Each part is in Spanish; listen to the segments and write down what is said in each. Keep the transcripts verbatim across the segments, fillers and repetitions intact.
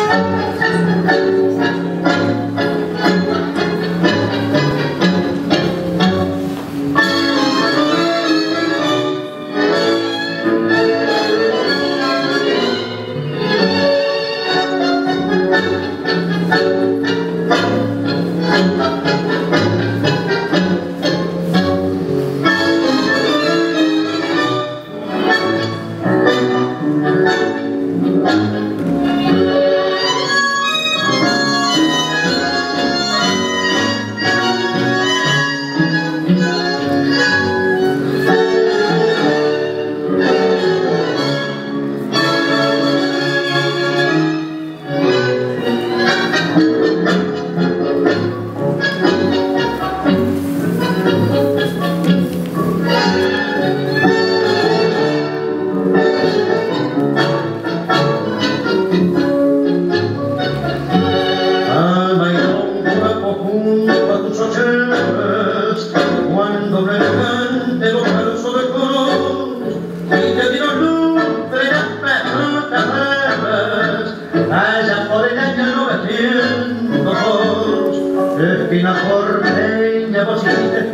Espina porteña, vos hiciste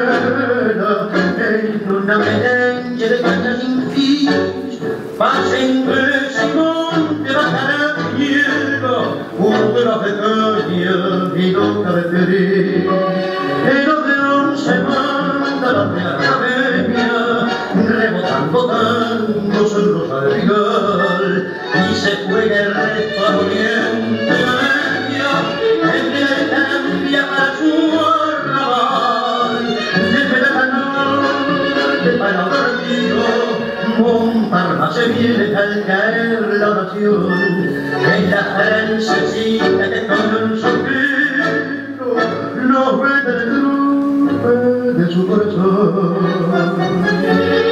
fuera en una merengue de cañas infis, pase inglés y monte bajará hielo, una de caña y loca de ferir. El odeón se manda la Real Academia, rebotando tangos en rosa de Vigal, y se juega el resto al oriente de la entre la cambia para su arrabal, desde la canal para partido, Montparnasse se viene al caer la oración, en la francesita que con un suspiro nos vete el trupe de su corazón.